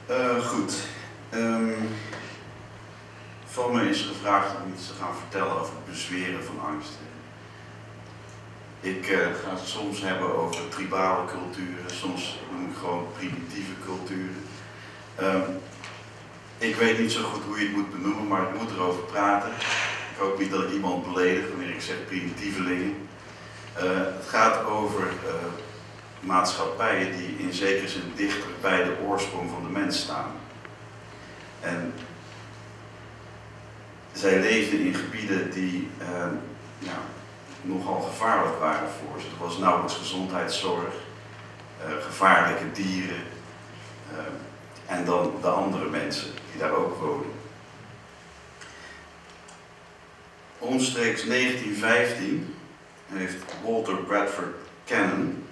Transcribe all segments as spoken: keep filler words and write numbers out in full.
Uh, goed. Um, van me is gevraagd om iets te gaan vertellen over het bezweren van angst. Ik uh, ga het soms hebben over tribale culturen, soms noem ik gewoon primitieve culturen. Um, ik weet niet zo goed hoe je het moet benoemen, maar ik moet erover praten. Ik hoop niet dat ik iemand beledig wanneer ik zeg primitievelingen. Uh, het gaat over uh, maatschappijen die in zekere zin dichter bij de oorsprong van de mens staan. En zij leefden in gebieden die uh, ja, nogal gevaarlijk waren voor ze. Er was nauwelijks gezondheidszorg, uh, gevaarlijke dieren uh, en dan de andere mensen die daar ook wonen. Omstreeks negentien vijftien heeft Walter Bradford Cannon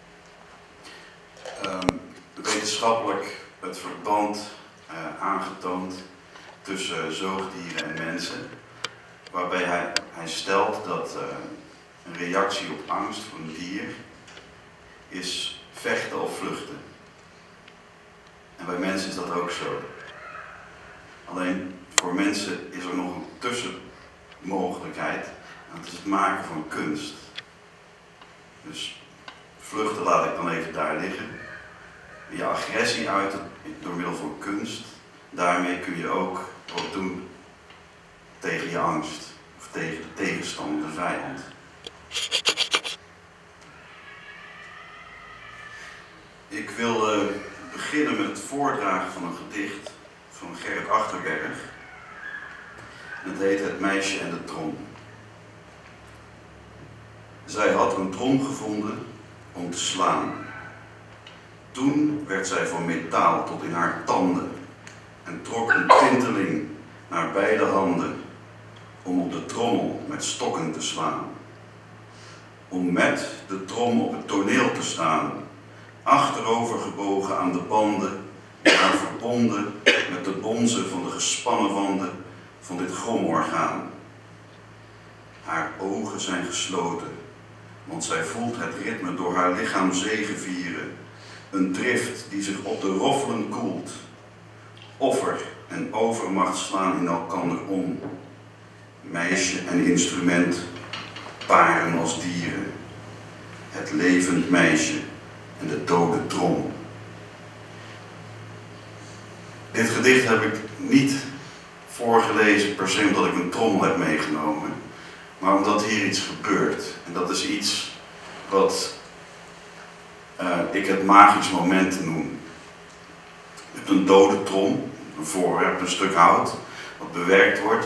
um, wetenschappelijk het verband uh, aangetoond tussen zoogdieren en mensen, waarbij hij, hij stelt dat uh, een reactie op angst voor een dier is vechten of vluchten. En bij mensen is dat ook zo. Alleen voor mensen is er nog een tussenmogelijkheid, en dat is het maken van kunst. Dus vluchten laat ik dan even daar liggen. Je agressie uiten door middel van kunst, daarmee kun je ook wat doen tegen je angst, of tegen de tegenstander, de vijand. Ik wil uh, beginnen met het voordragen van een gedicht van Gerrit Achterberg. Het heet Het meisje en de trom. Zij had een trom gevonden om te slaan. Toen werd zij van metaal tot in haar tanden en trok een tinteling naar beide handen om op de trommel met stokken te slaan. Om met de trom op het toneel te staan, achterover gebogen aan de banden, haar verbonden met de bonzen van de gespannen wanden van dit gromorgaan. Haar ogen zijn gesloten, want zij voelt het ritme door haar lichaam zegevieren, een drift die zich op de roffelen koelt. Offer en overmacht slaan in elkander om. Meisje en instrument paren als dieren. Het levend meisje en de dode trom. Dit gedicht heb ik niet voorgelezen per se omdat ik een trommel heb meegenomen, maar omdat hier iets gebeurt. En dat is iets wat uh, ik het magisch moment noem. Je hebt een dode trom, een voorwerp, een stuk hout, wat bewerkt wordt.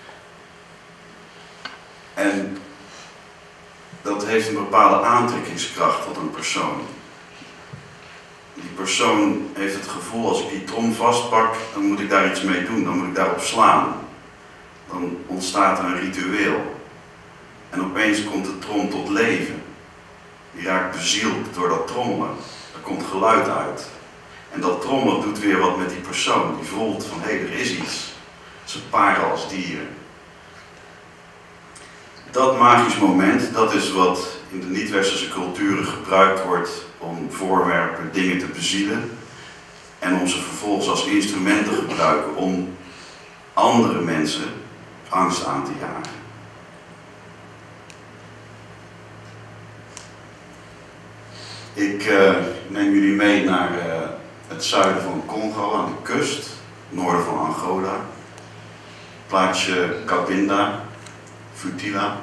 En dat heeft een bepaalde aantrekkingskracht tot een persoon. Die persoon heeft het gevoel, als ik die trom vastpak, dan moet ik daar iets mee doen, dan moet ik daarop slaan. Dan ontstaat er een ritueel. En opeens komt de trom tot leven. Die raakt bezield door dat trommelen. Er komt geluid uit. En dat trommelen doet weer wat met die persoon. Die voelt van, hé, hey, er is iets. Ze paren als dieren. Dat magisch moment, dat is wat in de niet-westerse culturen gebruikt wordt om voorwerpen, dingen te bezielen. En om ze vervolgens als instrument te gebruiken om andere mensen angst aan te jagen. Ik uh, neem jullie mee naar uh, het zuiden van Congo, aan de kust, noorden van Angola. Plaatsje Cabinda, Futila.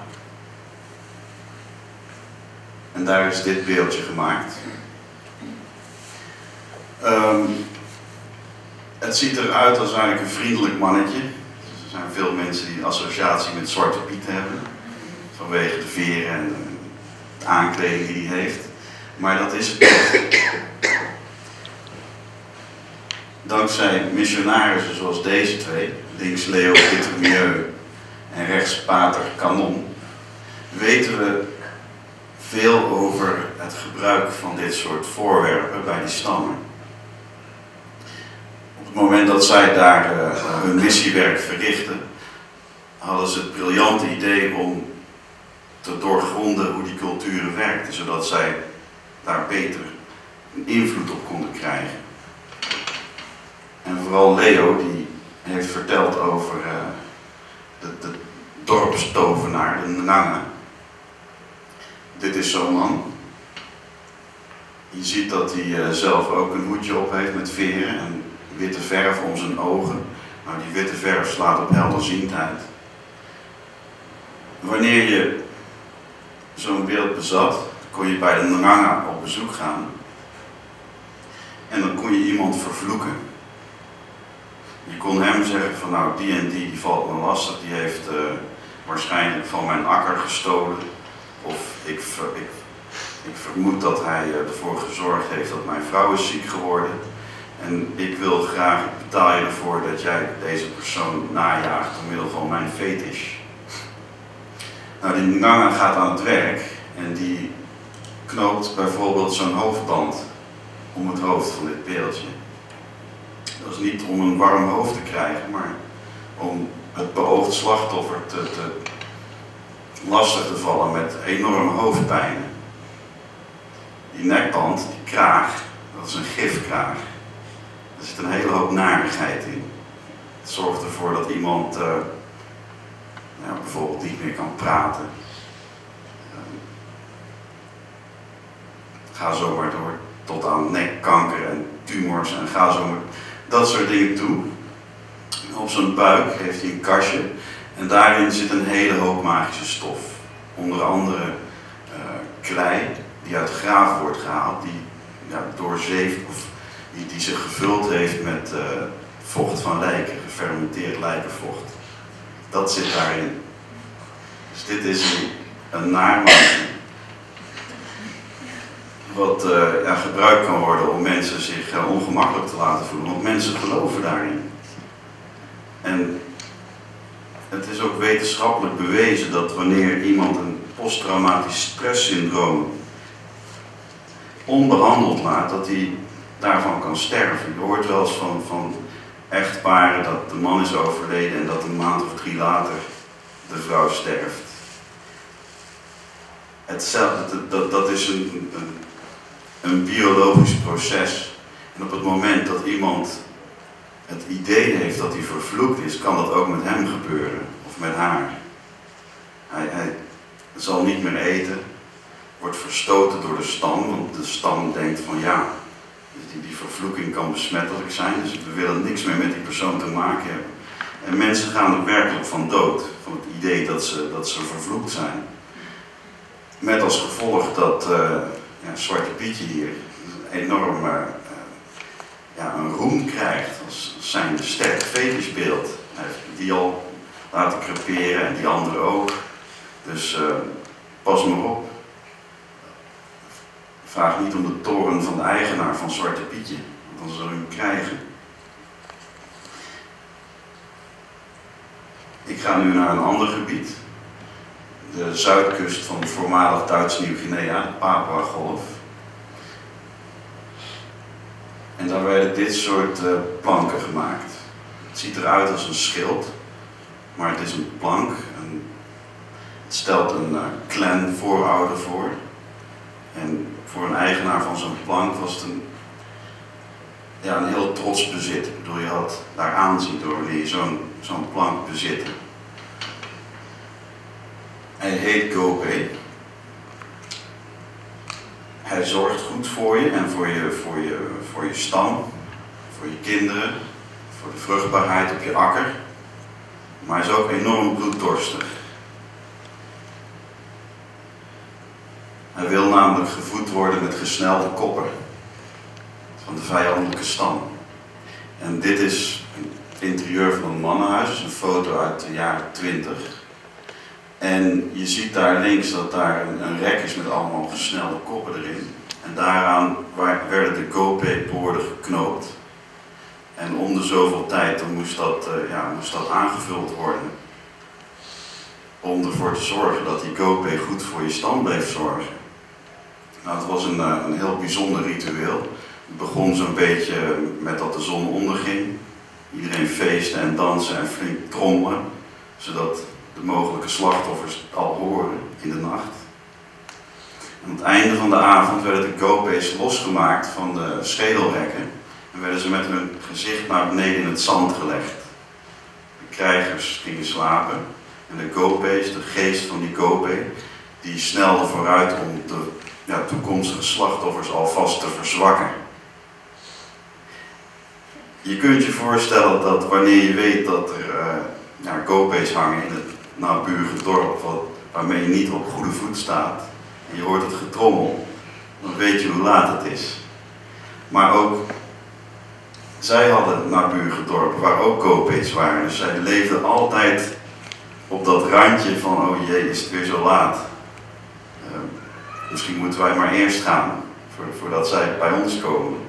En daar is dit beeldje gemaakt. Um, het ziet eruit als eigenlijk een vriendelijk mannetje. Er zijn veel mensen die een associatie met Zwarte Piet hebben. Vanwege de veren en de aankleding die hij heeft. Maar dat is het niet. Dankzij missionarissen zoals deze twee, links Leo Pittermieu en rechts Pater Canon, weten we veel over het gebruik van dit soort voorwerpen bij die stammen. Op het moment dat zij daar uh, hun missiewerk verrichten, hadden ze het briljante idee om te doorgronden hoe die culturen werkten, zodat zij daar beter een invloed op konden krijgen. vooral Leo, die heeft verteld over uh, de, de dorpstovenaar, de Nganga. Dit is zo'n man. Je ziet dat hij uh, zelf ook een hoedje op heeft met veren en witte verf om zijn ogen. Nou, die witte verf slaat op helderziendheid. Wanneer je zo'n beeld bezat, kon je bij de Nganga op bezoek gaan. En dan kon je iemand vervloeken. Je kon hem zeggen van nou die en die, die valt me lastig, die heeft uh, waarschijnlijk van mijn akker gestolen. Of ik, ver, ik, ik vermoed dat hij uh, ervoor gezorgd heeft dat mijn vrouw is ziek geworden. En ik wil graag, ik betaal je ervoor dat jij deze persoon najaagt door middel van mijn fetish. Nou, die Nganga gaat aan het werk en die knoopt bijvoorbeeld zo'n hoofdband om het hoofd van dit beeldje. Dat is niet om een warm hoofd te krijgen, maar om het beoogd slachtoffer te, te lastig te vallen met enorme hoofdpijnen. Die nekband, die kraag, dat is een gifkraag. Er zit een hele hoop narigheid in. Het zorgt ervoor dat iemand uh, nou, bijvoorbeeld niet meer kan praten. Uh, ga zo maar door. Tot aan nekkanker en tumors en ga zo maar dat soort dingen toe. Op zijn buik heeft hij een kastje en daarin zit een hele hoop magische stof. Onder andere uh, klei die uit graven wordt gehaald, die ja, doorzeefd of die, die zich gevuld heeft met uh, vocht van lijken, gefermenteerd lijkenvocht. Dat zit daarin. Dus dit is een, een naarmaatje wat uh, ja, gebruikt kan worden om mensen zich uh, ongemakkelijk te laten voelen, want mensen geloven daarin. En het is ook wetenschappelijk bewezen dat wanneer iemand een posttraumatisch stresssyndroom onbehandeld laat, dat hij daarvan kan sterven. Je hoort wel eens van, van echtparen dat de man is overleden en dat een maand of drie later de vrouw sterft. Hetzelfde, dat, dat is een, een een biologisch proces. En op het moment dat iemand het idee heeft dat hij vervloekt is, kan dat ook met hem gebeuren, of met haar. Hij, hij zal niet meer eten, wordt verstoten door de stam, want de stam denkt van ja, die, die vervloeking kan besmettelijk zijn, dus we willen niks meer met die persoon te maken hebben. En mensen gaan er werkelijk van dood, van het idee dat ze, dat ze vervloekt zijn. Met als gevolg dat uh, ja, Zwarte Pietje hier een enorm uh, ja, een roem krijgt als zijn sterk fetishbeeld. Hij heeft die al laten creperen en die andere ook. Dus uh, pas maar op. Vraag niet om de toren van de eigenaar van Zwarte Pietje, want dan zullen we hem krijgen. Ik ga nu naar een ander gebied. De zuidkust van voormalig Duits Nieuw-Guinea, de Papua-golf. En daar werden dit soort uh, planken gemaakt. Het ziet eruit als een schild, maar het is een plank. Een, het stelt een uh, clan voorouder voor. En voor een eigenaar van zo'n plank was het een, ja, een heel trots bezit. Ik bedoel, je had daar aanzien door wanneer je zo'n zo'n plank bezitte. Hij heet Gope. Hij zorgt goed voor je en voor je, voor je, voor je stam, voor je kinderen, voor de vruchtbaarheid op je akker. Maar hij is ook enorm bloeddorstig. Hij wil namelijk gevoed worden met gesnelde koppen van de vijandelijke stam. En dit is het interieur van een mannenhuis, dus een foto uit de jaren twintig. En je ziet daar links dat daar een, een rek is met allemaal gesnelde koppen erin. En daaraan werden de Gope-poorten geknoopt. En om de zoveel tijd dan moest, dat, uh, ja, moest dat aangevuld worden. Om ervoor te zorgen dat die Gope goed voor je stam bleef zorgen. Nou, het was een, uh, een heel bijzonder ritueel. Het begon zo'n beetje met dat de zon onderging. Iedereen feestte en danste en flink trommelen. Zodat de mogelijke slachtoffers het al horen in de nacht. En aan het einde van de avond werden de Gope's losgemaakt van de schedelrekken en werden ze met hun gezicht naar beneden in het zand gelegd. De krijgers gingen slapen en de Gopes, de geest van die Gope, die snelde vooruit om de ja, toekomstige slachtoffers alvast te verzwakken. Je kunt je voorstellen dat wanneer je weet dat er uh, ja, Gopes hangen in het naburige dorp, wat, waarmee je niet op goede voet staat, en je hoort het getrommel, dan weet je hoe laat het is. Maar ook zij hadden naburige dorpen waar ook Gopes waren, dus zij leefden altijd op dat randje van, oh jee, is het weer zo laat. Uh, misschien moeten wij maar eerst gaan, voor, voordat zij bij ons komen.